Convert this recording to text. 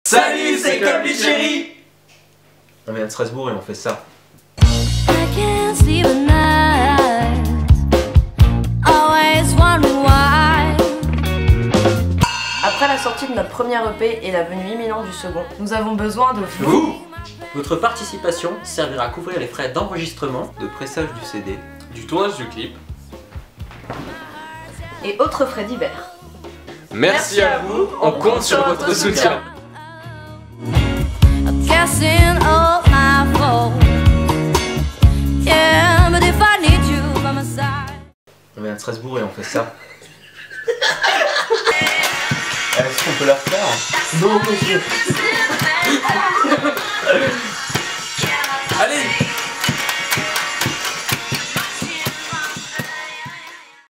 Salut, c'est comme les chéris. On vient de Strasbourg et on fait ça. Après la sortie de notre première EP et la venue imminente du second, nous avons besoin de vous. Votre participation servira à couvrir les frais d'enregistrement, De pressage du CD. Du tournage du clip. Et autres frais divers. Merci à vous, on compte sur votre soutien. On vient de Strasbourg et on fait ça. Est-ce qu'on peut la refaire? Non, monsieur. Allez.